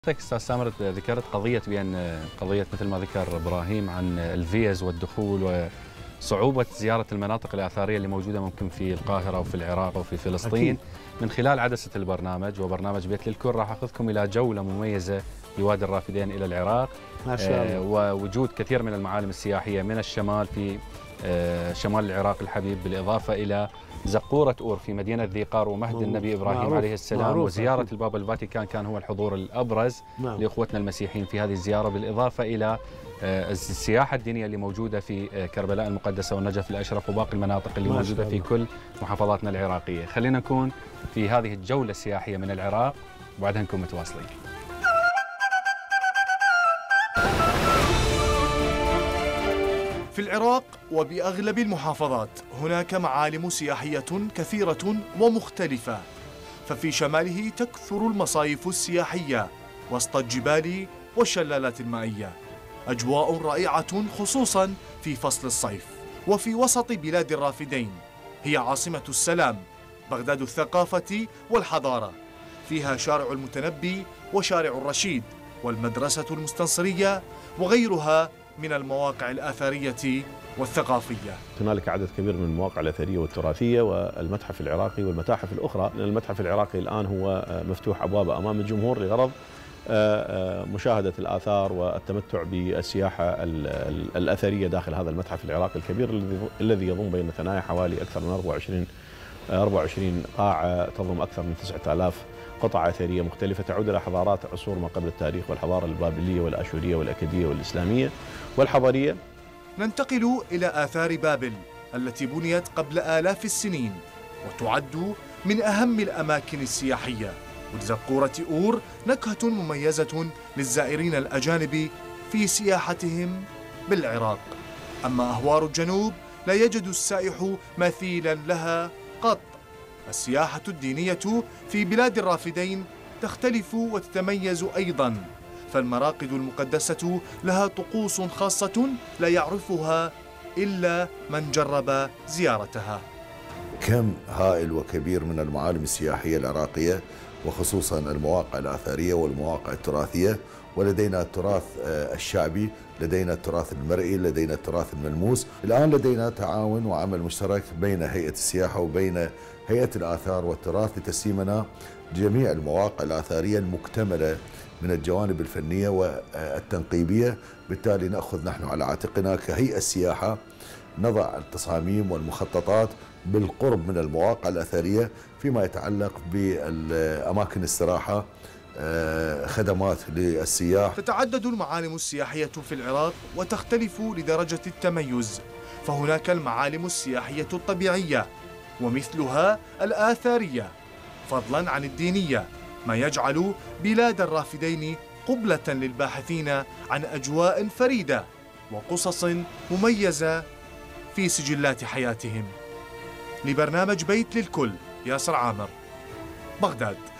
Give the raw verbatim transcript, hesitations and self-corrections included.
استاذ سامر ذكرت قضيه بان قضيه مثل ما ذكر ابراهيم عن الفيز والدخول وصعوبه زياره المناطق الاثريه اللي موجوده ممكن في القاهره وفي العراق وفي فلسطين. أكيد. من خلال عدسه البرنامج وبرنامج بيت للكل راح اخذكم الى جوله مميزه بوادي الرافدين الى العراق. ما شاء الله. آه ووجود كثير من المعالم السياحيه من الشمال في آه شمال العراق الحبيب، بالاضافه الى زقورة أور في مدينة ذي قار ومهد النبي إبراهيم معروف. عليه السلام معروف. وزيارة أكيد. البابا الفاتيكان كان هو الحضور الأبرز نعم. لإخوتنا المسيحيين في هذه الزيارة، بالإضافة إلى السياحة الدينية اللي موجودة في كربلاء المقدسة والنجف الأشرف وباقي المناطق اللي موجودة في كل محافظاتنا العراقية. خلينا نكون في هذه الجولة السياحية من العراق وبعدها نكون متواصلين. في العراق وبأغلب المحافظات هناك معالم سياحية كثيرة ومختلفة، ففي شماله تكثر المصايف السياحية وسط الجبال والشلالات المائية، أجواء رائعة خصوصا في فصل الصيف. وفي وسط بلاد الرافدين هي عاصمة السلام، بغداد الثقافة والحضارة، فيها شارع المتنبي وشارع الرشيد والمدرسة المستنصرية وغيرها من المواقع الأثرية والثقافية. هنالك عدد كبير من المواقع الأثرية والتراثية والمتحف العراقي والمتاحف الأخرى. المتحف العراقي الآن هو مفتوح أبوابه أمام الجمهور لغرض مشاهدة الآثار والتمتع بالسياحة الأثرية داخل هذا المتحف العراقي الكبير الذي يضم بين ثنايا حوالي أكثر من أربعة وعشرين قاعة تضم أكثر من تسعة آلاف قطعة أثرية مختلفة تعود إلى حضارات عصور ما قبل التاريخ، والحضارة البابلية والآشورية والأكدية والإسلامية والحضارية. ننتقل إلى آثار بابل التي بنيت قبل آلاف السنين وتعد من أهم الأماكن السياحية. ولزقورة أور نكهة مميزة للزائرين الأجانب في سياحتهم بالعراق. أما أهوار الجنوب لا يجد السائح مثيلا لها قط. السياحة الدينية في بلاد الرافدين تختلف وتتميز أيضاً، فالمراقد المقدسة لها طقوس خاصة لا يعرفها إلا من جرب زيارتها. كم هائل وكبير من المعالم السياحية العراقية وخصوصاً المواقع الآثارية والمواقع التراثية، ولدينا التراث الشعبي، لدينا التراث المرئي، لدينا التراث الملموس. الآن لدينا تعاون وعمل مشترك بين هيئة السياحة وبين هيئة الآثار والتراث لتسليمنا جميع المواقع الآثارية المكتملة من الجوانب الفنية والتنقيبية. بالتالي نأخذ نحن على عاتقنا كهيئة السياحة نضع التصاميم والمخططات بالقرب من المواقع الأثرية فيما يتعلق بالأماكن الاستراحة، خدمات للسياح. تتعدد المعالم السياحية في العراق وتختلف لدرجة التميز، فهناك المعالم السياحية الطبيعية ومثلها الآثارية، فضلا عن الدينية، ما يجعل بلاد الرافدين قبلة للباحثين عن أجواء فريدة وقصص مميزة في سجلات حياتهم. لبرنامج بيت للكل، ياسر عامر، بغداد.